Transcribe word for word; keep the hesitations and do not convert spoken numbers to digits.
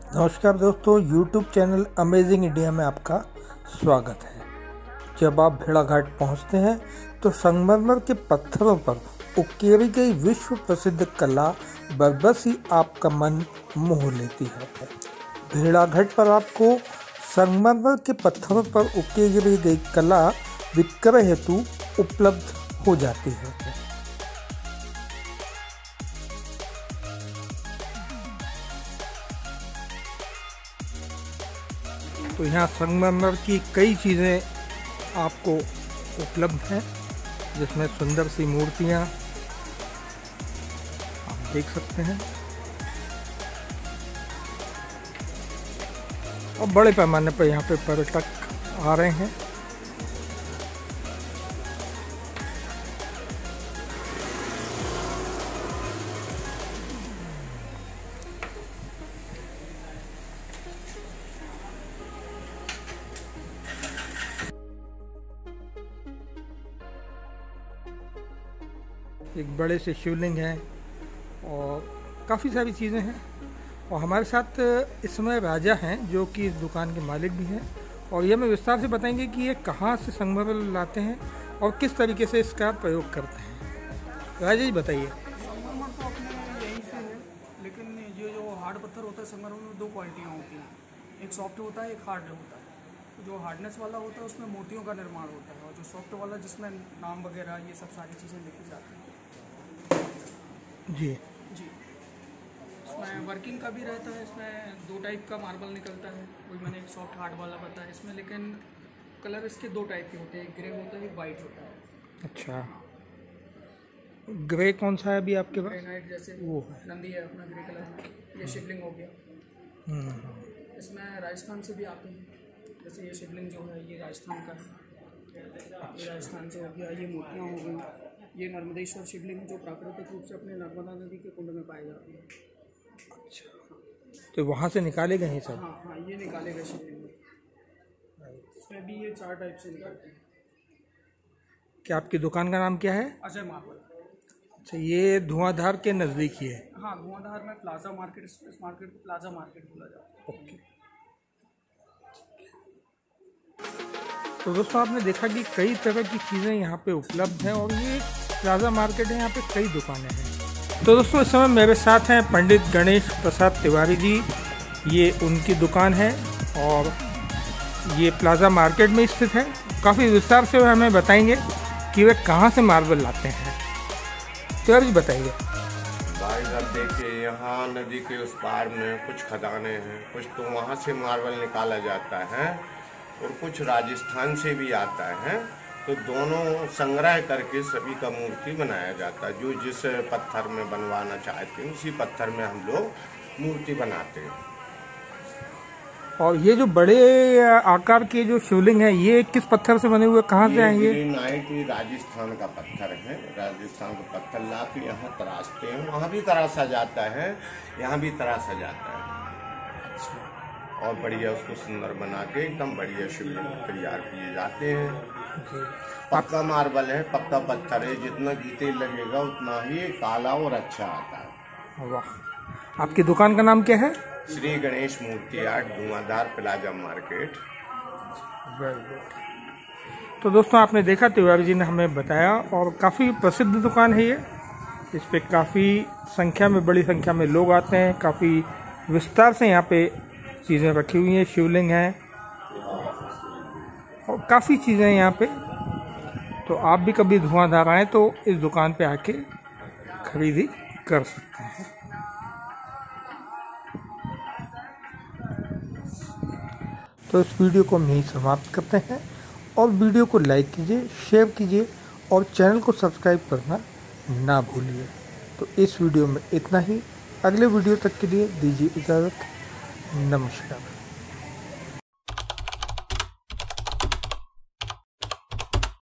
नमस्कार दोस्तों, YouTube channel amazing India में आपका स्वागत है। जब आप भेड़ाघाट पहुंचते हैं तो संगमरमर के पत्थरों पर उकेरी गई विश्व प्रसिद्ध कला बरबस ही आपका मन मोह लेती है। भेड़ाघाट पर आपको संगमरमर के पत्थरों पर उकेरी गई कला विक्रय हेतु उपलब्ध हो जाती है। तो यहाँ संगमरमर की कई चीज़ें आपको उपलब्ध हैं, जिसमें सुंदर सी मूर्तियाँ आप देख सकते हैं और बड़े पैमाने पर यहाँ पे पर्यटक आ रहे हैं। एक बड़े से शिवलिंग है और काफ़ी सारी चीज़ें हैं। और हमारे साथ इस समय राजा हैं जो कि इस दुकान के मालिक भी हैं, और ये हमें विस्तार से बताएंगे कि ये कहाँ से संगमरमर लाते हैं और किस तरीके से इसका प्रयोग करते हैं। राजा जी बताइए। संगमरमर तो अपने यहीं से है, लेकिन ये जो हार्ड पत्थर होता है संगमरमर में दो क्वालिटियाँ होती हैं, एक सॉफ्ट होता है, एक हार्ड होता है। जो हार्डनेस वाला होता है उसमें मोतियों का निर्माण होता है, और जो सॉफ्ट वाला जिसमें नाम वगैरह ये सब सारी चीज़ें लिखी जाती हैं। जी जी, इसमें वर्किंग का भी रहता है। इसमें दो टाइप का मार्बल निकलता है, वही मैंने एक सॉफ्ट हार्ड वाला बताया इसमें, लेकिन कलर इसके दो टाइप के होते हैं, एक ग्रे होता है, एक वाइट होता है। अच्छा, ग्रे कौन सा है अभी आपके पास? ग्रेनाइट जैसे वो नंदी है अपना ग्रे कलर में। ये शिवलिंग हो गया। इसमें राजस्थान से भी आते हैं, जैसे ये शिवलिंग जो है ये राजस्थान का है, ये राजस्थान से हो गया। ये मूर्तियाँ हो गई। ये नर्मदेश्वर शिवलिंग है जो प्राकृतिक रूप से अपने नर्मदा नदी के कुंड में पाए जाते हैं। अच्छा, तो वहाँ से निकाले गए हैं सब? हाँ हाँ, ये निकाले गए शिवलिंग। इसमें भी ये चार टाइप से निकालते हैं। क्या आपकी दुकान का नाम क्या है? अजय मार्बल। अच्छा, ये धुआंधार के नज़दीक ही है? हाँ, धुआंधार में प्लाजा मार्केट, इस मार्केट को प्लाजा मार्केट बोला जाता है। ओके। तो दोस्तों, आपने देखा कि कई तरह की चीज़ें यहाँ पे उपलब्ध हैं और ये प्लाजा मार्केट है, यहाँ पे कई दुकानें हैं। तो दोस्तों, इस समय मेरे साथ हैं पंडित गणेश प्रसाद तिवारी जी। ये उनकी दुकान है और ये प्लाजा मार्केट में स्थित है। काफ़ी विस्तार से वो हमें बताएंगे कि वे कहाँ से मार्बल लाते हैं। तिवारी जी बताइए। भाई साहब देखिए, यहाँ नदी के उस पार में कुछ खदानें हैं, कुछ तो वहाँ से मार्बल निकाला जाता है और कुछ राजस्थान से भी आता है। तो दोनों संग्रह करके सभी का मूर्ति बनाया जाता है। जो जिस पत्थर में बनवाना चाहते हैं उसी पत्थर में हम लोग मूर्ति बनाते हैं। और ये जो बड़े आकार के जो शिवलिंग है, ये किस पत्थर से बने हुए, कहाँ से आएंगे? ग्रेनाइट राजस्थान का पत्थर है। राजस्थान का पत्थर ला के यहाँ तराशते हैं, वहाँ भी तराशा जाता है, यहाँ भी तराशा जाता है। और बढ़िया उसको सुंदर बना के एकदम बढ़िया शिवलिंग तैयार किए जाते हैं। पक्का मार्बल है, पक्का पत्थर है, जितना गीते लगेगा उतना ही काला और अच्छा आता है। वाह। आपकी दुकान का नाम क्या है? Shri Ganesh Murti art, Dhuandhar, plaza market. Very good. तो दोस्तों, आपने देखा, तिवारी जी ने हमें बताया, और काफ़ी प्रसिद्ध दुकान है ये। इस पे काफ़ी संख्या में, बड़ी संख्या में लोग आते हैं। काफ़ी विस्तार से यहाँ पे चीज़ें रखी हुई हैं, शिवलिंग हैं और काफ़ी चीज़ें यहाँ पे। तो आप भी कभी धुआंधार आए तो इस दुकान पे आके खरीदी कर सकते हैं। तो इस वीडियो को हम यहीं समाप्त करते हैं, और वीडियो को लाइक कीजिए, शेयर कीजिए और चैनल को सब्सक्राइब करना ना भूलिए। तो इस वीडियो में इतना ही। अगले वीडियो तक के लिए दीजिए इजाज़त। नमस्कार।